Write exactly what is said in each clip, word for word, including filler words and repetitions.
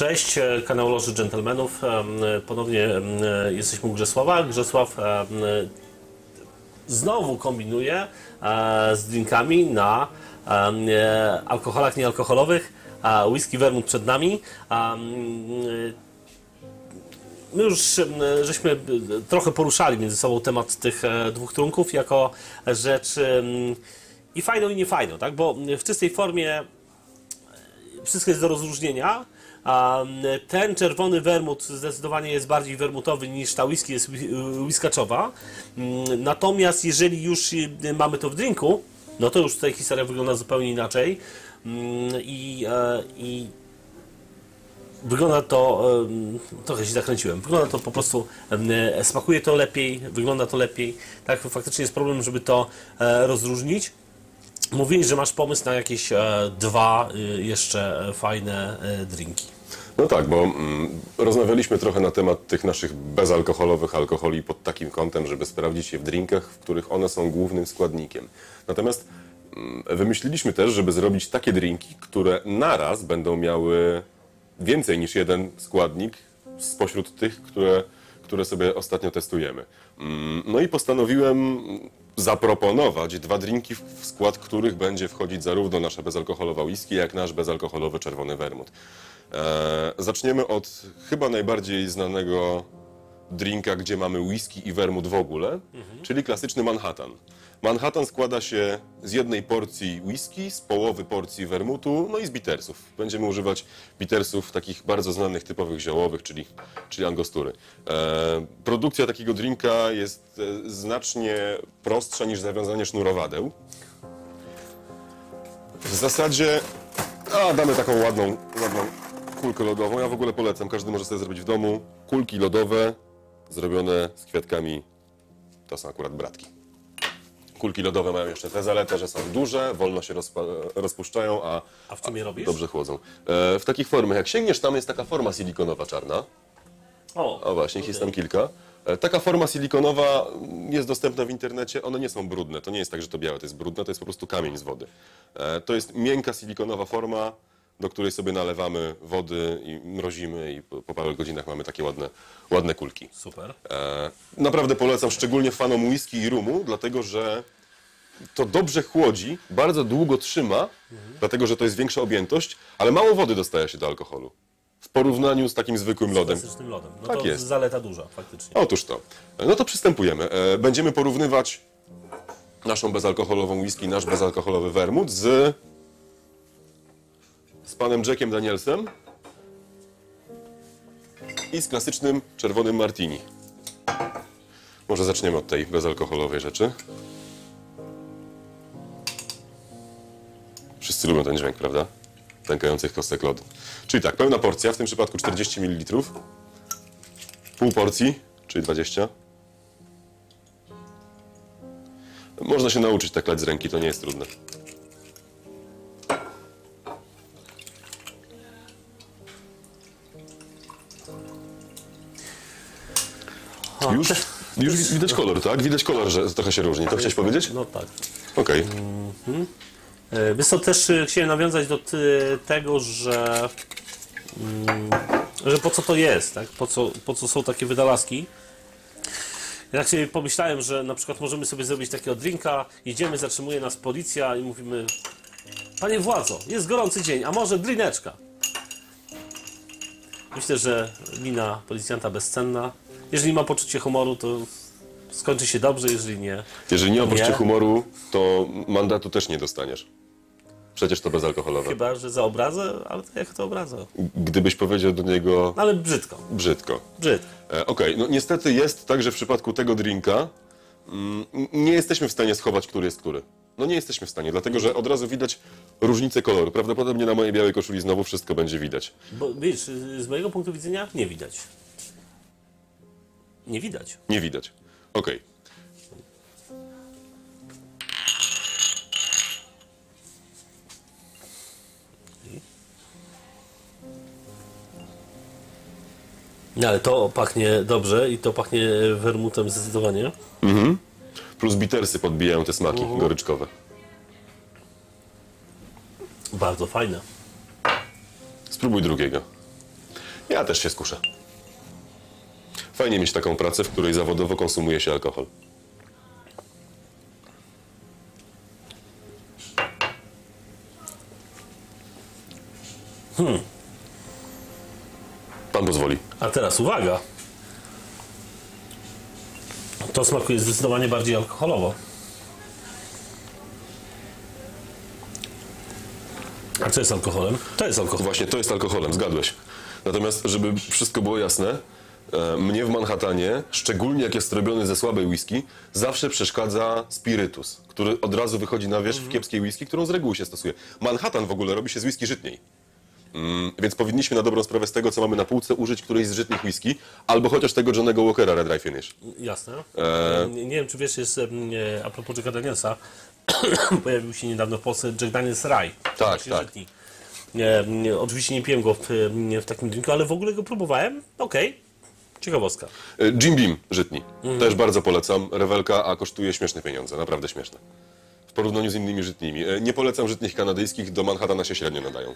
Cześć, kanał Loży Dżentelmenów. Ponownie jesteśmy u Grzesława. Grzesław znowu kombinuje z drinkami na alkoholach niealkoholowych. Whisky vermouth przed nami. My już żeśmy trochę poruszali między sobą temat tych dwóch trunków jako rzecz i fajną, i niefajną, tak? Bo w czystej formie wszystko jest do rozróżnienia. Ten czerwony wermut zdecydowanie jest bardziej wermutowy niż ta whisky jest whiskaczowa. Natomiast jeżeli już mamy to w drinku, no to już tutaj historia wygląda zupełnie inaczej. I, i wygląda to, trochę się zakręciłem, wygląda to po prostu, smakuje to lepiej, wygląda to lepiej. Tak, faktycznie jest problem, żeby to rozróżnić. Mówiłeś, że masz pomysł na jakieś dwa jeszcze fajne drinki. No tak, bo mm, rozmawialiśmy trochę na temat tych naszych bezalkoholowych alkoholi pod takim kątem, żeby sprawdzić je w drinkach, w których one są głównym składnikiem. Natomiast mm, wymyśliliśmy też, żeby zrobić takie drinki, które naraz będą miały więcej niż jeden składnik spośród tych, które, które sobie ostatnio testujemy. Mm, no i postanowiłem zaproponować dwa drinki, w skład których będzie wchodzić zarówno nasza bezalkoholowa whisky, jak nasz bezalkoholowy czerwony wermut. Eee, zaczniemy od chyba najbardziej znanego drinka, gdzie mamy whisky i wermut w ogóle, mhm. czyli klasyczny Manhattan. Manhattan składa się z jednej porcji whisky, z połowy porcji wermutu, no i z bittersów. Będziemy używać bittersów takich bardzo znanych, typowych ziołowych, czyli, czyli angostury. E, produkcja takiego drinka jest e, znacznie prostsza niż zawiązanie sznurowadeł. W zasadzie a, damy taką ładną, ładną kulkę lodową. Ja w ogóle polecam, każdy może sobie zrobić w domu. Kulki lodowe zrobione z kwiatkami, to są akurat bratki. Kulki lodowe mają jeszcze tę zaletę, że są duże, wolno się rozpuszczają, a, a w czym je robisz? Dobrze chłodzą. E, w takich formach, jak sięgniesz, tam jest taka forma silikonowa czarna. O, o właśnie, ich okay. jest tam kilka. E, taka forma silikonowa jest dostępna w internecie, one nie są brudne. To nie jest tak, że to białe to jest brudne, to jest po prostu kamień z wody. E, to jest miękka silikonowa forma, do której sobie nalewamy wody i mrozimy i po, po paru godzinach mamy takie ładne, ładne kulki. Super. E, naprawdę polecam, szczególnie fanom whisky i rumu, dlatego że to dobrze chłodzi, bardzo długo trzyma, mhm. dlatego że to jest większa objętość, ale mało wody dostaje się do alkoholu. W porównaniu z takim zwykłym lodem. Z klasycznym lodem. No tak to jest. Zaleta duża, faktycznie. Otóż to. No to przystępujemy. E, będziemy porównywać naszą bezalkoholową whisky, nasz bezalkoholowy wermut z z panem Jackiem Danielsem i z klasycznym czerwonym martini. Może zaczniemy od tej bezalkoholowej rzeczy. Wszyscy lubią ten dźwięk, prawda? Pękających kostek lodu. Czyli tak, pełna porcja, w tym przypadku czterdzieści mililitrów. Pół porcji, czyli dwadzieścia. Można się nauczyć tak lać z ręki, to nie jest trudne. Już, już widać kolor, tak? Widać kolor, że trochę się różni. To chciałeś powiedzieć? No tak. Okej. Okay. Mm-hmm. Wiesz co, też chciałem nawiązać do tego, że, mm, że po co to jest, tak? Po co, po co są takie wynalazki. Ja tak sobie pomyślałem, że na przykład możemy sobie zrobić takiego drinka, jedziemy, zatrzymuje nas policja i mówimy: panie władzo, jest gorący dzień, a może drineczka? Myślę, że mina policjanta bezcenna. Jeżeli ma poczucie humoru, to skończy się dobrze, jeżeli nie. Jeżeli nie ma poczucia humoru, to mandatu też nie dostaniesz. Przecież to bezalkoholowe. Chyba że za obrazę, ale to jak to obraza? Gdybyś powiedział do niego... Ale brzydko. Brzydko. Brzydko. E, Okej, okay. No niestety jest tak, że w przypadku tego drinka mm, nie jesteśmy w stanie schować, który jest który. No nie jesteśmy w stanie, dlatego że od razu widać różnicę koloru. Prawdopodobnie na mojej białej koszuli znowu wszystko będzie widać. Bo wiesz, z mojego punktu widzenia nie widać. Nie widać. Nie widać. Okej. Okay. No ale to pachnie dobrze i to pachnie wermutem zdecydowanie. Mhm. Plus bittersy podbijają te smaki uh-huh. goryczkowe. Bardzo fajne. Spróbuj drugiego. Ja też się skuszę. Fajnie mieć taką pracę, w której zawodowo konsumuje się alkohol. Hmm. Pan pozwoli. A teraz uwaga. To smakuje zdecydowanie bardziej alkoholowo. A co jest alkoholem? To jest alkohol. Właśnie to jest alkoholem, zgadłeś. Natomiast, żeby wszystko było jasne, e, mnie w Manhattanie, szczególnie jak jest robiony ze słabej whisky, zawsze przeszkadza spirytus, który od razu wychodzi na wierzch w kiepskiej whisky, którą z reguły się stosuje. Manhattan w ogóle robi się z whisky żytniej. Mm, więc powinniśmy na dobrą sprawę z tego, co mamy na półce, użyć którejś z żytnych whisky, albo chociaż tego Johnnego Walkera Red Dry Finish. Jasne. E... Nie, nie wiem, czy wiesz, jest e, a propos Jacka Danielsa, pojawił się niedawno w Polsce Jack Daniels Rye. Tak, tak. Żytni. Nie, nie, oczywiście nie piłem go w, nie w takim drinku, ale w ogóle go próbowałem. Okej. Okay. Ciekawostka. E, Jim Beam żytni. Mhm. Też bardzo polecam. Rewelka, a kosztuje śmieszne pieniądze. Naprawdę śmieszne. W porównaniu z innymi żytnimi. E, nie polecam żytnych kanadyjskich, do Manhattana się średnio nadają.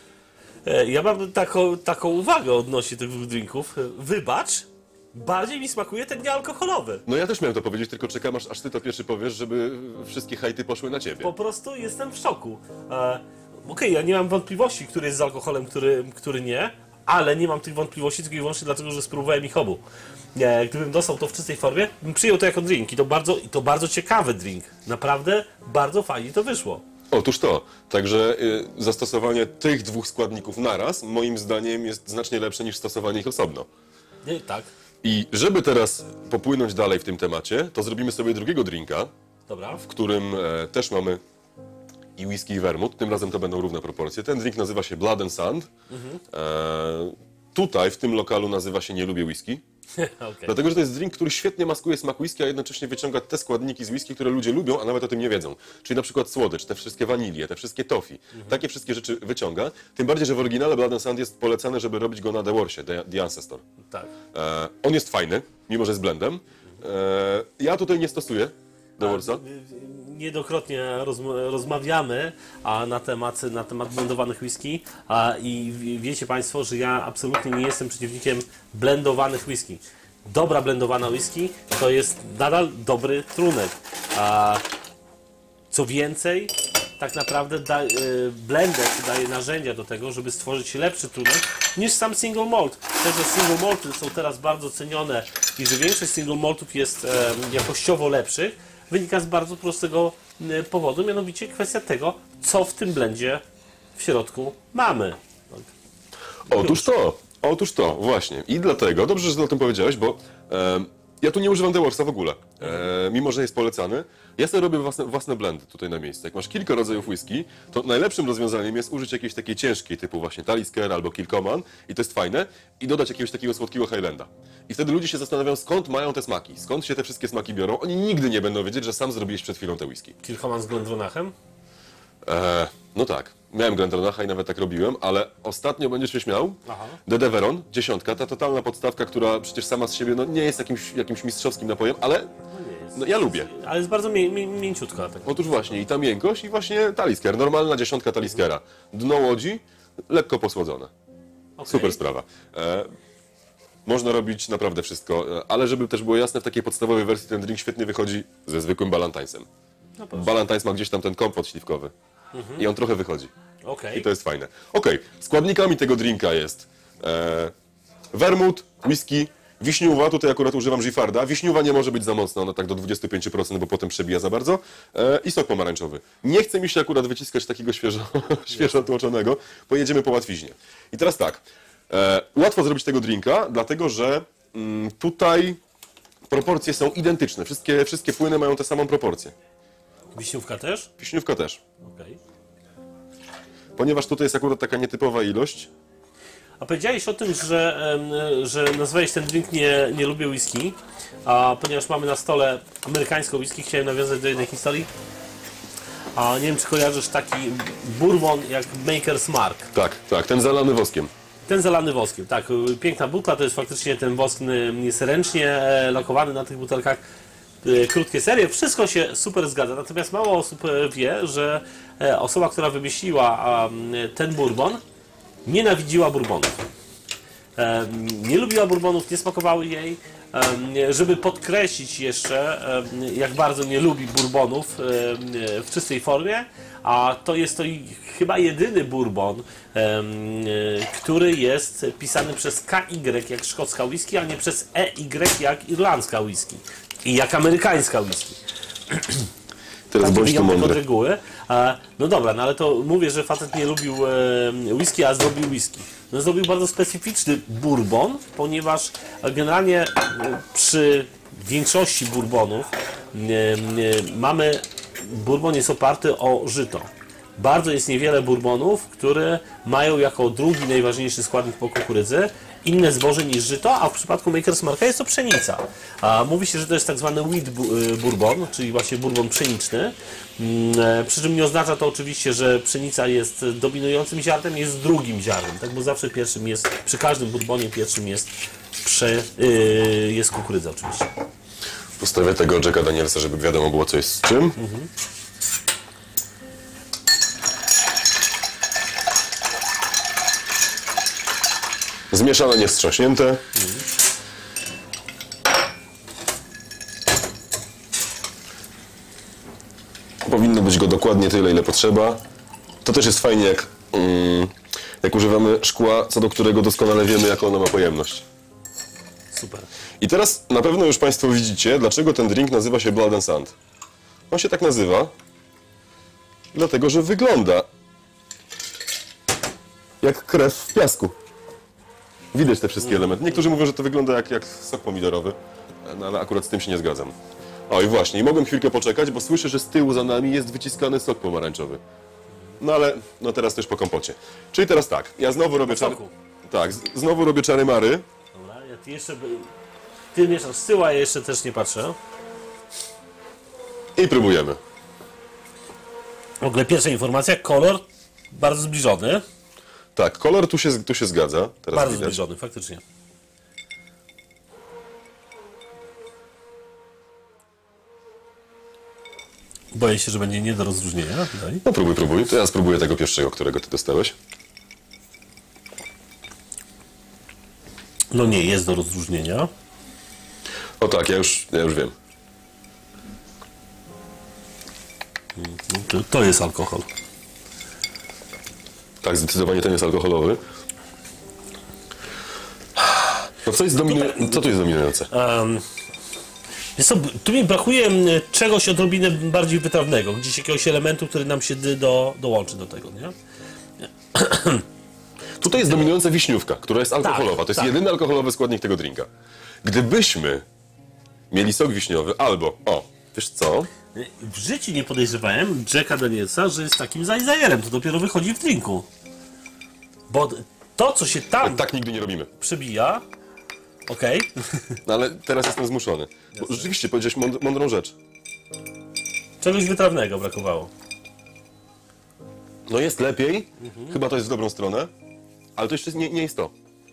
Ja mam taką, taką uwagę odnośnie tych dwóch drinków. Wybacz, bardziej mi smakuje ten niealkoholowy. No ja też miałem to powiedzieć, tylko czekam, aż, aż ty to pierwszy powiesz, żeby wszystkie hejty poszły na ciebie. Po prostu jestem w szoku. E, Okej, okay, ja nie mam wątpliwości, który jest z alkoholem, który, który nie, ale nie mam tych wątpliwości tylko i wyłącznie dlatego, że spróbowałem ich obu. E, gdybym dostał to w czystej formie, bym przyjął to jako drink i to bardzo, i to bardzo ciekawy drink. Naprawdę bardzo fajnie to wyszło. Otóż to. Także y, zastosowanie tych dwóch składników naraz, moim zdaniem, jest znacznie lepsze niż stosowanie ich osobno. Nie, tak. I żeby teraz popłynąć dalej w tym temacie, to zrobimy sobie drugiego drinka, Dobra. w którym e, też mamy i whisky i vermouth. Tym razem to będą równe proporcje. Ten drink nazywa się Blood and Sand. Mhm. E, tutaj, w tym lokalu, nazywa się Nie lubię whisky. Okay. Dlatego, że to jest drink, który świetnie maskuje smak whisky, a jednocześnie wyciąga te składniki z whisky, które ludzie lubią, a nawet o tym nie wiedzą. Czyli na przykład słodycz, te wszystkie wanilie, te wszystkie toffee. Mhm. Takie wszystkie rzeczy wyciąga. Tym bardziej, że w oryginale Blood and Sand jest polecane, żeby robić go na The Warsie, The, The Ancestor. Tak. E, on jest fajny, mimo że jest blendem. E, ja tutaj nie stosuję The Warsa. Niedokrotnie rozm- rozmawiamy a, na temat, na temat blendowanych whisky a, i w- wiecie Państwo, że ja absolutnie nie jestem przeciwnikiem blendowanych whisky. Dobra blendowana whisky to jest nadal dobry trunek. A, co więcej, tak naprawdę da, y, blender daje narzędzia do tego, żeby stworzyć lepszy trunek niż sam single malt. To, że single malty są teraz bardzo cenione i że większość single maltów jest e, jakościowo lepszych, wynika z bardzo prostego e, powodu, mianowicie kwestia tego, co w tym blendzie w środku mamy. Otóż to, otóż to, właśnie. I dlatego, dobrze, że o tym powiedziałeś, bo e, ja tu nie używam The Warsa w ogóle, e, mimo że jest polecany. Ja sobie robię własne, własne blendy tutaj na miejscu. Jak masz kilka rodzajów whisky, to najlepszym rozwiązaniem jest użyć jakiejś takiej ciężkiej, typu właśnie Talisker albo Kilchoman, i to jest fajne, i dodać jakiegoś takiego słodkiego Highlanda. I wtedy ludzie się zastanawiają, skąd mają te smaki, skąd się te wszystkie smaki biorą. Oni nigdy nie będą wiedzieć, że sam zrobiłeś przed chwilą te whisky. Kilchoman z Glendronachem? E, no tak, miałem Glendronacha i nawet tak robiłem, ale ostatnio będziesz się śmiał. Aha. The Deveron, dziesiątka, ta totalna podstawka, która przecież sama z siebie no, nie jest jakimś, jakimś mistrzowskim napojem, ale No nie jest. no, ja lubię. Ale jest bardzo mię- mię- mięciutka. Tak. Otóż właśnie i ta miękkość i właśnie Talisker, normalna dziesiątka Taliskera. Dno łodzi, lekko posłodzone. Okay. Super sprawa. E, można robić naprawdę wszystko, e, ale żeby też było jasne, w takiej podstawowej wersji ten drink świetnie wychodzi ze zwykłym Ballantines. No proszę. Ballantines ma gdzieś tam ten kompot śliwkowy Mhm. i on trochę wychodzi. Okej. I to jest fajne. Okej, składnikami tego drinka jest e, wermut, whisky, wiśniuwa, tutaj akurat używam Giffarda. Wiśniuwa nie może być za mocna, ona tak do dwudziestu pięciu procent, bo potem przebija za bardzo. E, I sok pomarańczowy. Nie chce mi się akurat wyciskać takiego świeżo, świeżo tłoczonego, pojedziemy po łatwiźnie. I teraz tak, e, łatwo zrobić tego drinka, dlatego że mm, tutaj proporcje są identyczne. Wszystkie, wszystkie płyny mają tę samą proporcję. Wiśniówka też? Wiśniówka też. Okej. Ponieważ tutaj jest akurat taka nietypowa ilość. A powiedziałeś o tym, że, em, że nazwałeś ten drink nie, nie lubię whisky, a ponieważ mamy na stole amerykańską whisky, chciałem nawiązać do jednej historii. A nie wiem, czy kojarzysz taki bourbon jak Maker's Mark. Tak, tak, ten zalany woskiem. Ten zalany woskiem, tak. Piękna butla, to jest faktycznie ten wosk m, jest ręcznie e, lakowany na tych butelkach. E, Krótkie serie, wszystko się super zgadza. Natomiast mało osób e, wie, że e, osoba, która wymyśliła a, m, ten bourbon, nienawidziła bourbonów. e, nie lubiła bourbonów, nie smakowały jej. E, żeby podkreślić jeszcze, e, jak bardzo nie lubi bourbonów e, w czystej formie, a to jest to i chyba jedyny bourbon, e, e, który jest pisany przez K Y jak szkocka whisky, a nie przez E Y jak irlandzka whisky i jak amerykańska whisky. Teraz Taki bądź tu wyjątek od mądry. reguły. E, no dobra, no ale to mówię, że facet nie lubił e, whisky, a zrobił whisky. No zrobił bardzo specyficzny bourbon, ponieważ generalnie e, przy większości bourbonów e, e, mamy, bourbon jest oparty o żyto. Bardzo jest niewiele bourbonów, które mają jako drugi najważniejszy składnik po kukurydzy inne zboże niż żyto, a w przypadku Maker's Marka jest to pszenica. A mówi się, że to jest tak zwany wheat bourbon, czyli właśnie bourbon pszeniczny. Przy czym nie oznacza to oczywiście, że pszenica jest dominującym ziarnem, jest drugim ziarnem, tak? Bo zawsze pierwszym jest, przy każdym bourbonie pierwszym jest, prze, yy, jest kukurydza oczywiście. Postawię tego Jacka Danielsa, żeby wiadomo było, co jest z czym. Mhm. Zmieszane, nie wstrząśnięte. Mhm. Powinno być go dokładnie tyle, ile potrzeba. To też jest fajnie, jak, mm, jak używamy szkła, co do którego doskonale wiemy, jaką ono ma pojemność. Super. I teraz na pewno już Państwo widzicie, dlaczego ten drink nazywa się Blood and Sand. On się tak nazywa, dlatego że wygląda jak krew w piasku. Widać te wszystkie elementy. Niektórzy mówią, że to wygląda jak, jak sok pomidorowy, no ale akurat z tym się nie zgadzam. O i właśnie, i mogłem chwilkę poczekać, bo słyszę, że z tyłu za nami jest wyciskany sok pomarańczowy. No ale, no teraz też po kompocie. Czyli teraz tak, ja znowu robię czary... Tak, z- znowu robię czary mary. Dobra, ja ty jeszcze... Ty mieszasz z tyłu, a ja jeszcze też nie patrzę. I próbujemy. W ogóle pierwsza informacja, kolor bardzo zbliżony. Tak, kolor tu się, tu się zgadza. Teraz Bardzo widać. zbliżony, faktycznie. Boję się, że będzie nie do rozróżnienia tutaj. No próbuj, próbuj. To ja spróbuję tego pierwszego, którego ty dostałeś. No nie, jest do rozróżnienia. O tak, ja już, ja już wiem. To, to jest alkohol. Tak, zdecydowanie ten jest alkoholowy. No co jest dominujące? Co tu jest dominujące? Um, jest to, tu mi brakuje mm, czegoś odrobinę bardziej wytrawnego, gdzieś jakiegoś elementu, który nam się dy- do, dołączy do tego, nie? Tutaj jest dominująca wiśniówka, która jest alkoholowa. To jest tak. jedyny alkoholowy składnik tego drinka. Gdybyśmy mieli sok wiśniowy albo, o, wiesz co? W życiu nie podejrzewałem Jacka Danielsa, że jest takim zajzajerem. To dopiero wychodzi w drinku. Bo to, co się tam Tak nigdy nie robimy. przebija, okej, No ale teraz jestem zmuszony. Bo rzeczywiście powiedziałeś mąd- mądrą rzecz. czegoś wytrawnego brakowało. No jest lepiej, chyba to jest w dobrą stronę, ale to jeszcze nie, nie jest to.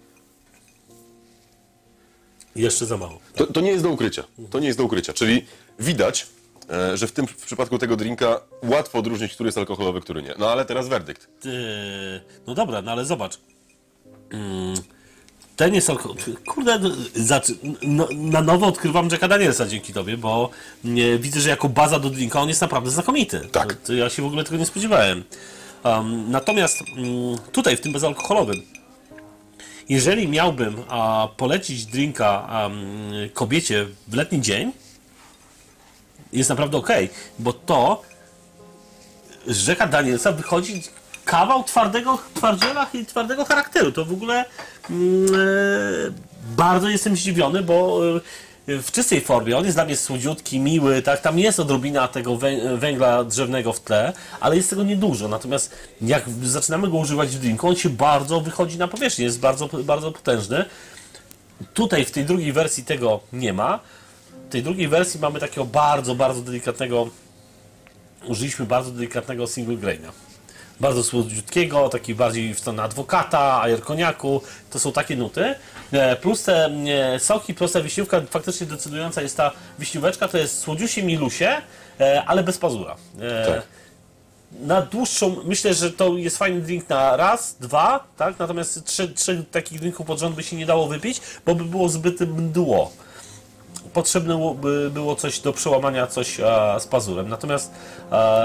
Jeszcze za mało. to. To nie jest do ukrycia. To nie jest do ukrycia. Czyli widać, e, że w tym w przypadku tego drinka łatwo odróżnić, który jest alkoholowy, który nie. No ale teraz werdykt. Yy, no dobra, no ale zobacz. Mm, ten jest alkohol. Kurde, no, zaczy... no, na nowo odkrywam Jacka Danielsa dzięki tobie, bo nie, widzę, że jako baza do drinka on jest naprawdę znakomity. Tak. To ja się w ogóle tego nie spodziewałem. Um, natomiast mm, tutaj, w tym bezalkoholowym, jeżeli miałbym a, polecić drinka um, kobiecie w letni dzień, jest naprawdę okej, bo to z Jacka Danielsa wychodzi kawał twardego twardziela i twardego charakteru. To w ogóle mm, e, bardzo jestem zdziwiony, bo e, w czystej formie on jest dla mnie słodziutki, miły, tak, tam jest odrobina tego wę- węgla drzewnego w tle, ale jest tego niedużo. Natomiast jak zaczynamy go używać w drinku, on się bardzo wychodzi na powierzchnię, jest bardzo, bardzo potężny. Tutaj w tej drugiej wersji tego nie ma. W tej drugiej wersji mamy takiego bardzo, bardzo delikatnego, użyliśmy bardzo delikatnego single graina. Bardzo słodziutkiego, taki bardziej w stronę adwokata, ajerkoniaku. To są takie nuty. E, Plus te e, soki, plus ta wiśniówka, faktycznie decydująca jest ta wiśnióweczka, to jest słodziusie milusie, e, ale bez pazura. E, Tak. na dłuższą, myślę, że to jest fajny drink na raz, dwa, tak? Natomiast trzy, trzy takich drinków pod rząd by się nie dało wypić, bo by było zbyt mdło. Potrzebne by było coś do przełamania, coś a, z pazurem. Natomiast, a,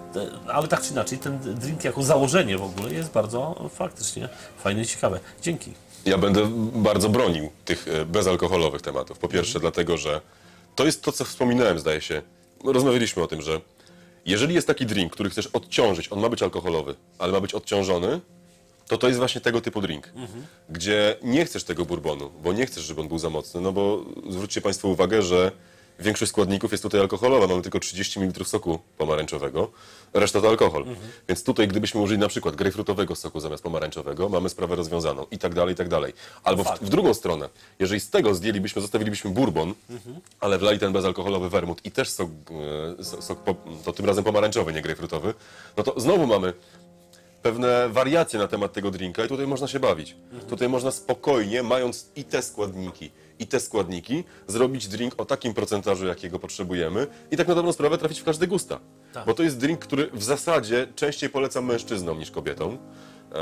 ale tak czy inaczej, ten drink jako założenie w ogóle jest bardzo faktycznie fajne i ciekawe. Dzięki. Ja będę bardzo bronił tych e, bezalkoholowych tematów. Po pierwsze dlatego, że to jest to, co wspominałem, zdaje się. Rozmawialiśmy o tym, że jeżeli jest taki drink, który chcesz odciążyć, on ma być alkoholowy, ale ma być odciążony, to to jest właśnie tego typu drink, mhm. gdzie nie chcesz tego bourbonu, bo nie chcesz, żeby on był za mocny, no bo zwróćcie Państwo uwagę, że większość składników jest tutaj alkoholowa, mamy tylko trzydzieści mililitrów soku pomarańczowego, reszta to alkohol. Mhm. Więc tutaj gdybyśmy użyli na przykład grejpfrutowego soku zamiast pomarańczowego, mamy sprawę rozwiązaną i tak dalej, i tak dalej. Albo w, w drugą stronę, jeżeli z tego zdjęlibyśmy, zostawilibyśmy bourbon, mhm. ale wlali ten bezalkoholowy wermut i też sok, e, sok po, to tym razem pomarańczowy, nie grejpfrutowy, no to znowu mamy pewne wariacje na temat tego drinka i tutaj można się bawić. Mhm. Tutaj można spokojnie, mając i te składniki, i te składniki, zrobić drink o takim procentażu, jakiego potrzebujemy i tak na dobrą sprawę trafić w każde gusta. Tak. Bo to jest drink, który w zasadzie częściej polecam mężczyznom niż kobietom, eee,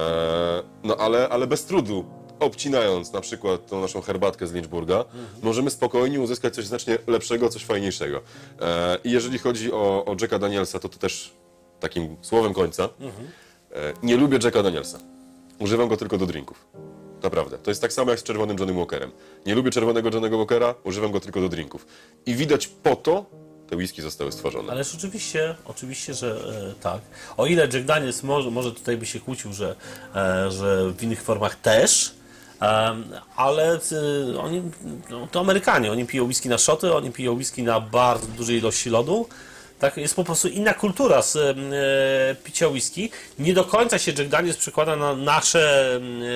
no ale, ale bez trudu, obcinając na przykład tą naszą herbatkę z Lynchburga, mhm. możemy spokojnie uzyskać coś znacznie lepszego, coś fajniejszego. Eee, I jeżeli chodzi o, o Jacka Danielsa, to to też takim słowem końca. Mhm. Nie lubię Jacka Danielsa. Używam go tylko do drinków. Naprawdę. To jest tak samo jak z czerwonym Johnnym Walkerem. Nie lubię czerwonego Johnnego Walkera, używam go tylko do drinków. I widać po to te whisky zostały stworzone. Ależ oczywiście, oczywiście, że e, tak. O ile Jack Daniels może, może tutaj by się kłócił, że, e, że w innych formach też, e, ale e, oni, no, to Amerykanie, oni piją whisky na szoty, oni piją whisky na bardzo dużej ilości lodu. Tak, jest po prostu inna kultura z e, picia whisky. Nie do końca się Jack Daniels przekłada na nasze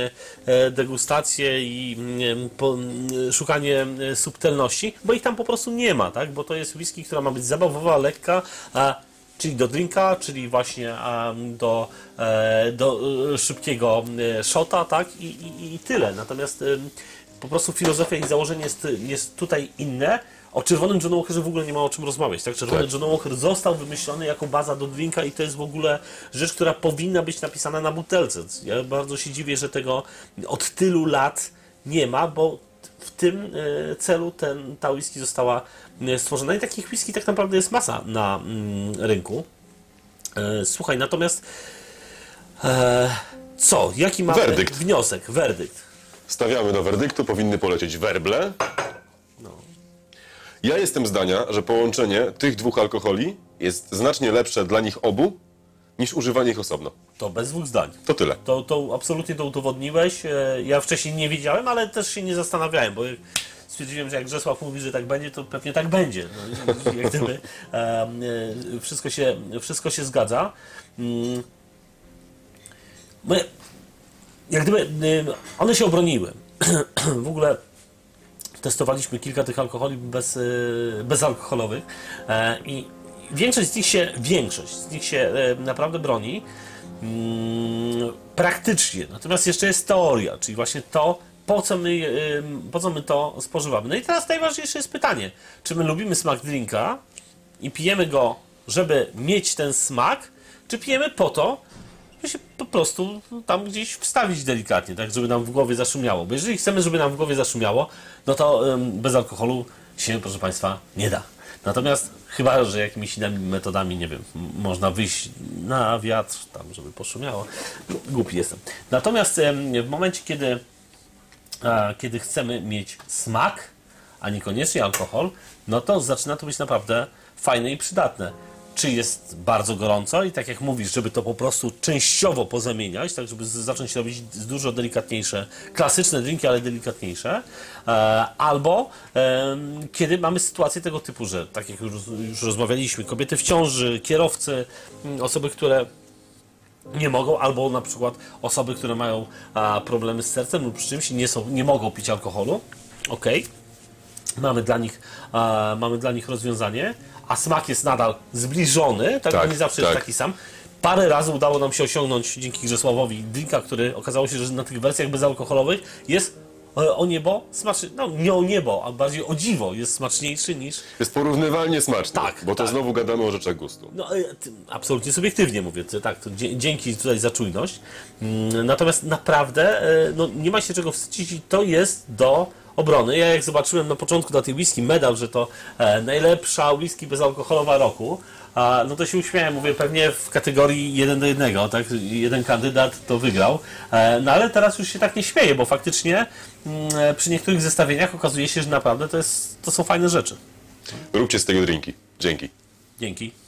e, degustacje i e, po, e, szukanie subtelności, bo ich tam po prostu nie ma, tak? Bo to jest whisky, która ma być zabawowa, lekka, a, czyli do drinka, czyli właśnie a, do, e, do e, szybkiego e, shota, tak? I, i, i tyle. Natomiast e, po prostu filozofia i założenie jest, jest tutaj inne. O czerwonym Johnnie Walkerze w ogóle nie ma o czym rozmawiać, tak? Czerwony tak. Johnny Walker został wymyślony jako baza do drinka i to jest w ogóle rzecz, która powinna być napisana na butelce. Ja bardzo się dziwię, że tego od tylu lat nie ma, bo w tym celu ten, ta whisky została stworzona i takich whisky tak naprawdę jest masa na mm, rynku. Słuchaj, natomiast e, co? Jaki mamy werdykt. wniosek? Werdykt. Stawiamy do werdyktu, powinny polecieć werble. Ja jestem zdania, że połączenie tych dwóch alkoholi jest znacznie lepsze dla nich obu, niż używanie ich osobno. To bez dwóch zdań. To tyle. To, to absolutnie to udowodniłeś. Ja wcześniej nie wiedziałem, ale też się nie zastanawiałem, bo stwierdziłem, że jak Grzesław mówi, że tak będzie, to pewnie tak będzie. No, jak gdyby, e, wszystko, się, wszystko się zgadza. My, jak gdyby one się obroniły. W ogóle testowaliśmy kilka tych alkoholi bez, bezalkoholowych e, i większość z nich się, większość z nich się e, naprawdę broni mm, praktycznie. Natomiast jeszcze jest teoria, czyli właśnie to, po co, my, e, po co my to spożywamy. No i teraz najważniejsze jest pytanie, czy my lubimy smak drinka i pijemy go, żeby mieć ten smak, czy pijemy po to, żeby się po prostu tam gdzieś wstawić delikatnie, tak, żeby nam w głowie zaszumiało. Bo jeżeli chcemy, żeby nam w głowie zaszumiało, no to ym, bez alkoholu się, proszę Państwa, nie da. Natomiast chyba, że jakimiś innymi metodami, nie wiem, można wyjść na wiatr, tam, żeby poszumiało. Głupi jestem. Natomiast ym, w momencie, kiedy, a, kiedy chcemy mieć smak, a niekoniecznie alkohol, no to zaczyna to być naprawdę fajne i przydatne. Czy jest bardzo gorąco i tak jak mówisz, żeby to po prostu częściowo pozamieniać, tak żeby zacząć robić dużo delikatniejsze, klasyczne drinki, ale delikatniejsze, e, albo e, kiedy mamy sytuację tego typu, że tak jak już, już rozmawialiśmy, kobiety w ciąży, kierowcy, osoby, które nie mogą, albo na przykład osoby, które mają a, problemy z sercem lub z czymś i nie, są, nie mogą pić alkoholu, ok, mamy dla nich, a, mamy dla nich rozwiązanie, a smak jest nadal zbliżony, tak, tak nie zawsze tak. jest taki sam. Parę razy udało nam się osiągnąć dzięki Grzesławowi drinka, który okazało się, że na tych wersjach bezalkoholowych jest o, o niebo smaczny, no nie o niebo, a bardziej o dziwo jest smaczniejszy niż... Jest porównywalnie smaczny, Tak, bo to tak. znowu gadamy o rzeczach gustu. No, e, ty- absolutnie subiektywnie mówię, to, tak, to dzie- dzięki tutaj za czujność. Mm, Natomiast naprawdę e, no, nie ma się czego wstydzić i to jest do obrony. Ja jak zobaczyłem na początku na tej whisky medal, że to e, najlepsza whisky bezalkoholowa roku, a, no to się uśmiałem, mówię, pewnie w kategorii jeden do jednego, tak, jeden kandydat to wygrał. E, no ale teraz już się tak nie śmieję, bo faktycznie mm, e, przy niektórych zestawieniach okazuje się, że naprawdę to, jest, to są fajne rzeczy. Róbcie z tego drinki. Dzięki. Dzięki.